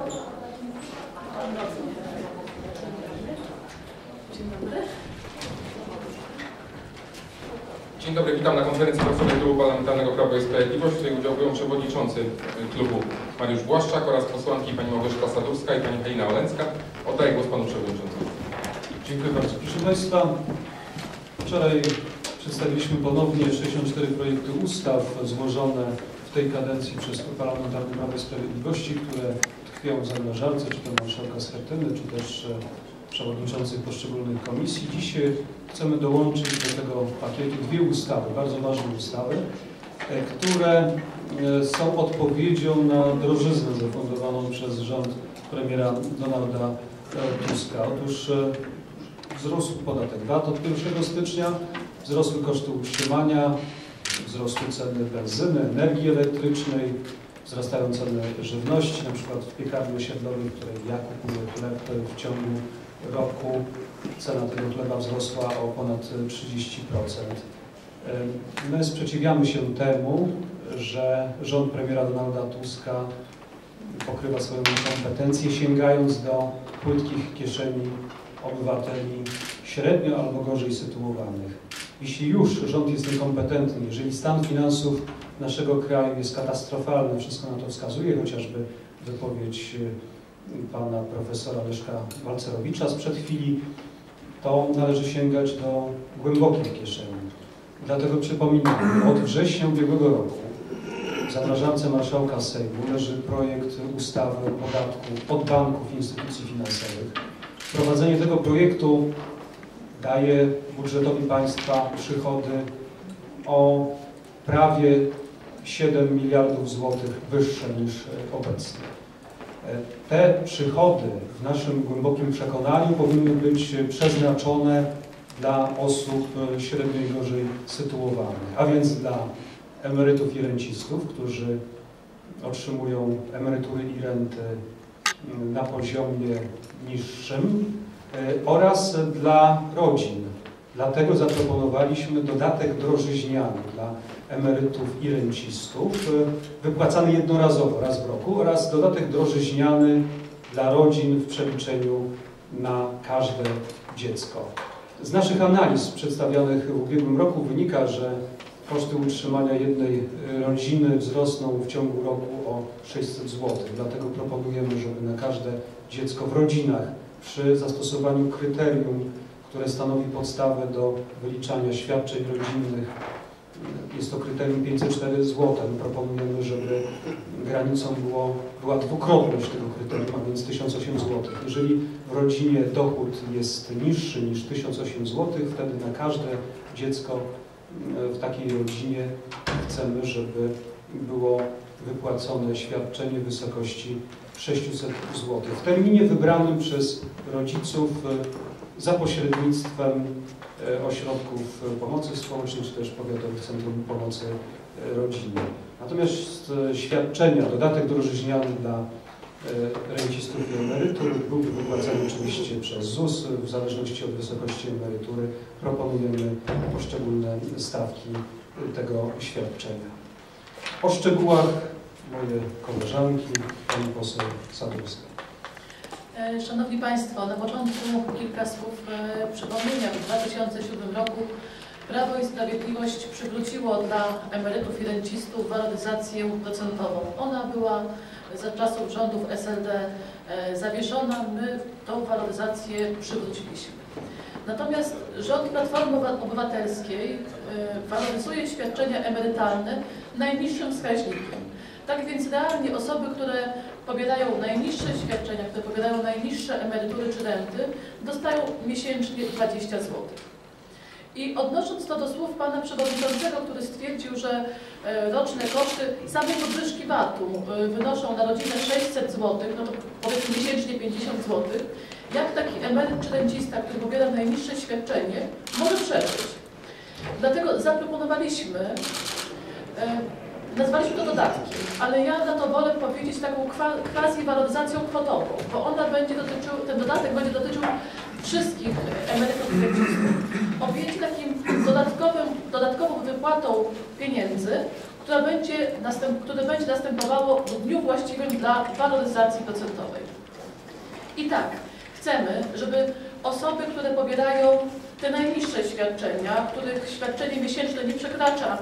Dzień dobry. Dzień dobry, witam na konferencji prasowej Klubu Parlamentarnego Prawo i Sprawiedliwość, w której udział biorą przewodniczący klubu Mariusz Błaszczak oraz posłanki pani Małgorzata Sadurska i pani Halina Oleńska. Oddaję głos panu przewodniczącemu. Dziękuję bardzo. Proszę Państwa, wczoraj przedstawiliśmy ponownie 64 projekty ustaw złożone w tej kadencji przez Klub Parlamentarny Prawo i Sprawiedliwości, które tkwią w zamrażarce, czy to marszałka Schetyny, czy też przewodniczących poszczególnych komisji. Dzisiaj chcemy dołączyć do tego pakietu dwie ustawy, bardzo ważne ustawy, które są odpowiedzią na drożyznę zafundowaną przez rząd premiera Donalda Tuska. Otóż wzrósł podatek VAT od 1 stycznia, wzrosły koszty utrzymania, wzrosły ceny benzyny, energii elektrycznej, wzrastają ceny żywności, na przykład w piekarni osiedlowej, w której ja kupuję chleb, w ciągu roku cena tego chleba wzrosła o ponad 30%. My sprzeciwiamy się temu, że rząd premiera Donalda Tuska pokrywa swoją kompetencję, sięgając do płytkich kieszeni obywateli średnio albo gorzej sytuowanych. Jeśli już rząd jest niekompetentny, jeżeli stan finansów naszego kraju jest katastrofalny, wszystko na to wskazuje, chociażby wypowiedź pana profesora Leszka Balcerowicza sprzed chwili, to należy sięgać do głębokich kieszeni. Dlatego przypominam, od września ubiegłego roku w zamrażarce marszałka Sejmu leży projekt ustawy o podatku od banków i instytucji finansowych. Wprowadzenie tego projektu daje budżetowi państwa przychody o prawie 7 miliardów złotych wyższe niż obecnie. Te przychody w naszym głębokim przekonaniu powinny być przeznaczone dla osób średnio i gorzej sytuowanych, a więc dla emerytów i rencistów, którzy otrzymują emerytury i renty na poziomie niższym, oraz dla rodzin. Dlatego zaproponowaliśmy dodatek drożyźniany dla emerytów i rencistów, wypłacany jednorazowo, raz w roku, oraz dodatek drożyźniany dla rodzin w przeliczeniu na każde dziecko. Z naszych analiz przedstawionych w ubiegłym roku wynika, że koszty utrzymania jednej rodziny wzrosną w ciągu roku o 600 zł. Dlatego proponujemy, żeby na każde dziecko w rodzinach przy zastosowaniu kryterium, które stanowi podstawę do wyliczania świadczeń rodzinnych, jest to kryterium 504 zł. Proponujemy, żeby granicą była dwukrotność tego kryterium, a więc 1008 zł. Jeżeli w rodzinie dochód jest niższy niż 1008 zł, wtedy na każde dziecko w takiej rodzinie chcemy, żeby było wypłacone świadczenie w wysokości 600 zł. W terminie wybranym przez rodziców za pośrednictwem ośrodków pomocy społecznej, czy też Powiatowych Centrum Pomocy Rodzinnej. Natomiast świadczenia, dodatek drożyźniany dla rencistów i emerytur byłby wypłacany oczywiście przez ZUS. W zależności od wysokości emerytury proponujemy poszczególne stawki tego świadczenia. O szczegółach moje koleżanki, pani poseł Sadurska. Szanowni Państwo, na początku kilka słów przypomnienia. W 2007 roku Prawo i Sprawiedliwość przywróciło dla emerytów i rencistów waloryzację procentową. Ona była za czasów rządów SLD zawieszona, my tą waloryzację przywróciliśmy. Natomiast rząd Platformy Obywatelskiej waloryzuje świadczenia emerytalne najniższym wskaźnikiem. Tak więc realnie osoby, które pobierają najniższe świadczenia, które pobierają najniższe emerytury czy renty, dostają miesięcznie 20 zł. I odnosząc to do słów pana przewodniczącego, który stwierdził, że roczne koszty samej podwyżki VAT-u wynoszą na rodzinę 600 zł, no to powiedzmy miesięcznie 50 zł, jak taki emeryt czy rencista, który pobiera najniższe świadczenie, może przeżyć? Dlatego zaproponowaliśmy, nazwaliśmy to dodatkiem, ale ja na to wolę powiedzieć taką quasi-waloryzacją kwotową, bo ona będzie dotyczył, ten dodatek będzie dotyczył wszystkich emerytów i rencistów. Objęci takim dodatkową wypłatą pieniędzy które będzie następowało w dniu właściwym dla waloryzacji procentowej. I tak, chcemy, żeby osoby, które pobierają te najniższe świadczenia, których świadczenie miesięczne nie przekracza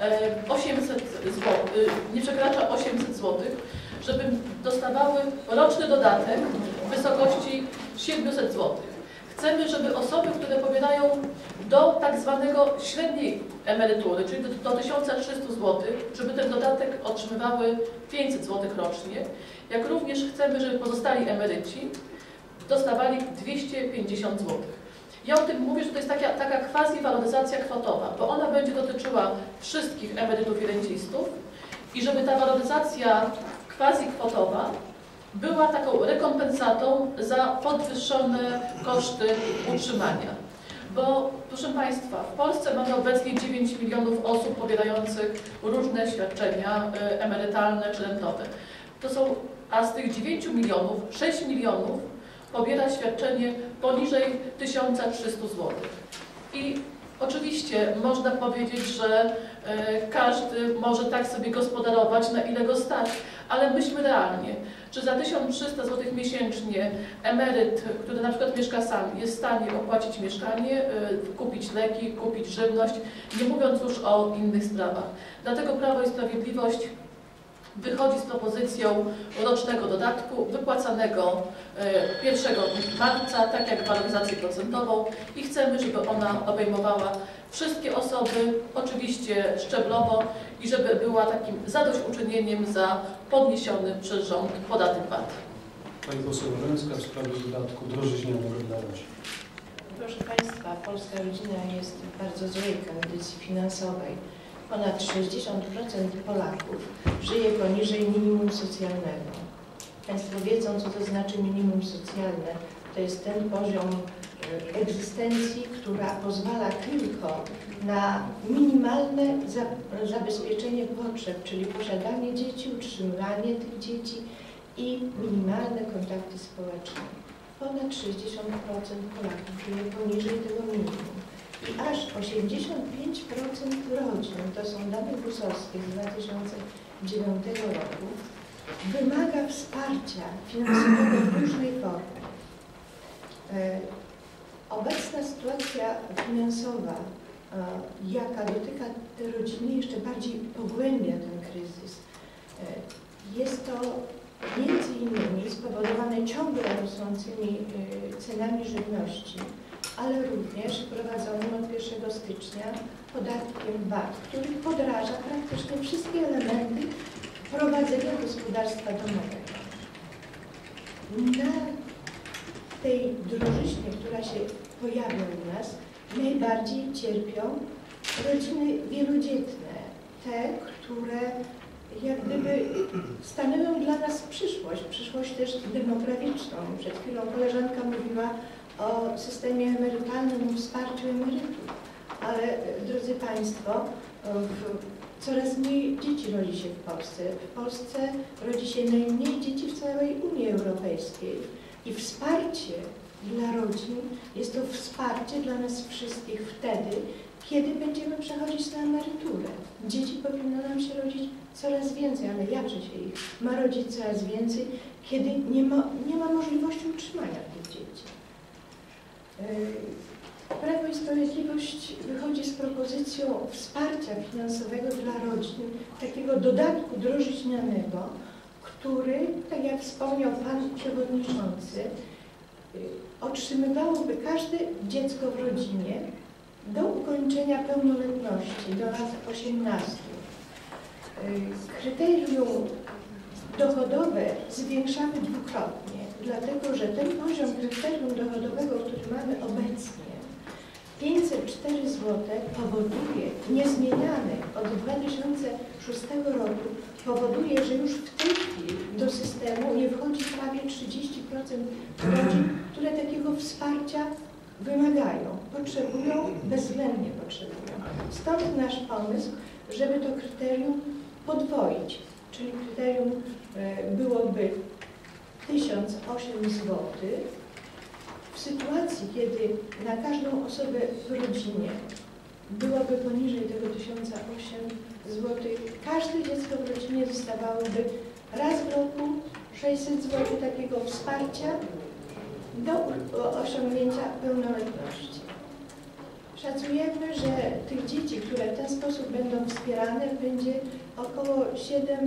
800 zł, żeby dostawały roczny dodatek w wysokości 700 zł. Chcemy, żeby osoby, które pobierają do tak zwanego średniej emerytury, czyli do 1300 zł, żeby ten dodatek otrzymywały 500 zł rocznie, jak również chcemy, żeby pozostali emeryci dostawali 250 zł. Ja o tym mówię, że to jest taka quasi-waloryzacja kwotowa, bo ona będzie dotyczyła wszystkich emerytów i rencistów i żeby ta waloryzacja quasi-kwotowa była taką rekompensatą za podwyższone koszty utrzymania. Bo, proszę Państwa, w Polsce mamy obecnie 9 milionów osób pobierających różne świadczenia emerytalne czy rentowe. A z tych 9 milionów, 6 milionów pobiera świadczenie poniżej 1300 zł. I oczywiście można powiedzieć, że każdy może tak sobie gospodarować, na ile go stać, ale myślmy realnie, czy za 1300 zł miesięcznie emeryt, który na przykład mieszka sam, jest w stanie opłacić mieszkanie, kupić leki, kupić żywność, nie mówiąc już o innych sprawach. Dlatego Prawo i Sprawiedliwość wychodzi z propozycją rocznego dodatku wypłacanego 1 marca, tak jak waloryzację procentową, i chcemy, żeby ona obejmowała wszystkie osoby, oczywiście szczeblowo, i żeby była takim zadośćuczynieniem za podniesiony przez rząd podatek VAT. Pani poseł Łęcka w sprawie dodatku drożyźnianego dla rodzin. Proszę Państwa, polska rodzina jest w bardzo złej kondycji finansowej. Ponad 60% Polaków żyje poniżej minimum socjalnego. Państwo wiedzą, co to znaczy minimum socjalne. To jest ten poziom egzystencji, która pozwala tylko na minimalne zabezpieczenie potrzeb, czyli posiadanie dzieci, utrzymywanie tych dzieci i minimalne kontakty społeczne. Ponad 60% Polaków żyje poniżej tego minimum. I aż 85% rodzin, to są dane GUS-owskie z 2009 roku, wymaga wsparcia finansowego w różnej formie. Obecna sytuacja finansowa, jaka dotyka te rodziny, jeszcze bardziej pogłębia ten kryzys. Jest to między innymi spowodowane ciągle rosnącymi cenami żywności, ale również wprowadzonym od 1 stycznia podatkiem VAT, który podraża praktycznie wszystkie elementy prowadzenia gospodarstwa domowego. Na tej drożyźnie, która się pojawia u nas, najbardziej cierpią rodziny wielodzietne, te, które jak gdyby stanowią dla nas przyszłość też demograficzną. Przed chwilą koleżanka mówiła o systemie emerytalnym, o wsparciu emerytów, ale drodzy Państwo, coraz mniej dzieci rodzi się w Polsce. W Polsce rodzi się najmniej dzieci w całej Unii Europejskiej i wsparcie dla rodzin jest to wsparcie dla nas wszystkich wtedy, kiedy będziemy przechodzić na emeryturę. Dzieci powinno nam się rodzić coraz więcej, ale jakże się ich ma rodzić coraz więcej, kiedy nie ma możliwości utrzymania tych dzieci. Prawo i Sprawiedliwość wychodzi z propozycją wsparcia finansowego dla rodzin, takiego dodatku drożyźnianego, który, tak jak wspomniał Pan Przewodniczący, otrzymywałoby każde dziecko w rodzinie do ukończenia pełnoletności, do lat 18. Kryterium dochodowe zwiększamy dwukrotnie, dlatego że ten poziom kryterium dochodowego, który mamy obecnie, 504 zł, powoduje, niezmieniany od 2006 roku, powoduje, że już w tej chwili do systemu nie wchodzi prawie 30% rodzin, które takiego wsparcia wymagają, bezwzględnie potrzebują. Stąd nasz pomysł, żeby to kryterium podwoić, czyli kryterium byłoby 1008 zł. W sytuacji, kiedy na każdą osobę w rodzinie byłoby poniżej tego 1008 zł. Każde dziecko w rodzinie dostawałoby raz w roku 600 zł takiego wsparcia do osiągnięcia pełnoletności. Szacujemy, że tych dzieci, które w ten sposób będą wspierane, będzie około 7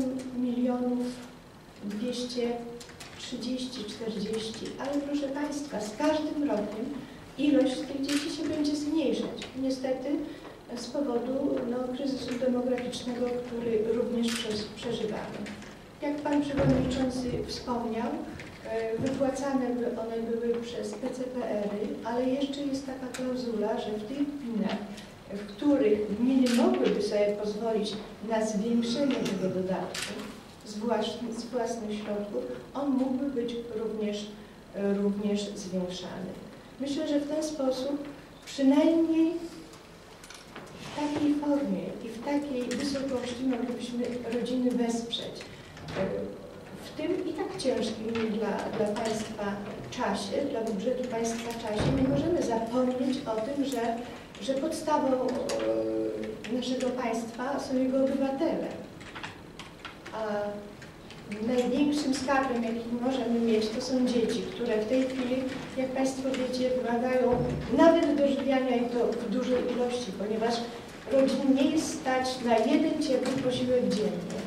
230-40, ale proszę Państwa, z każdym rokiem ilość tych dzieci się będzie zmniejszać. Niestety z powodu kryzysu demograficznego, który również przeżywamy. Jak Pan Przewodniczący wspomniał, wypłacane one były przez PCPR-y, ale jeszcze jest taka klauzula, że w tych gminach, w których gminy mogłyby sobie pozwolić na zwiększenie tego dodatku z własnych środków, on mógłby być również zwiększany. Myślę, że w ten sposób przynajmniej w takiej formie i w takiej wysokości moglibyśmy rodziny wesprzeć. W tym i tak ciężkim dla Państwa czasie, dla budżetu Państwa czasie, nie możemy zapomnieć o tym, że podstawą naszego państwa są jego obywatele. A największym skarbem, jaki możemy mieć, to są dzieci, które w tej chwili, jak Państwo wiecie, wymagają nawet dożywiania i to w dużej ilości, ponieważ rodzin nie jest stać na jeden ciepły posiłek dziennie.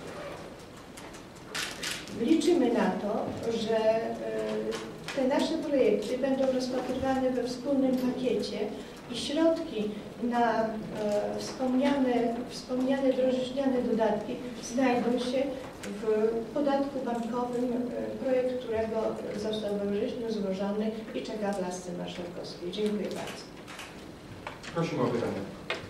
Liczymy na to, że te nasze projekty będą rozpatrywane we wspólnym pakiecie i środki na wspomniane drożyźniane dodatki znajdą się w podatku bankowym, projekt którego został we wrześniu złożony i czeka w lasce marszałkowskiej. Dziękuję bardzo. Prosimy o pytanie.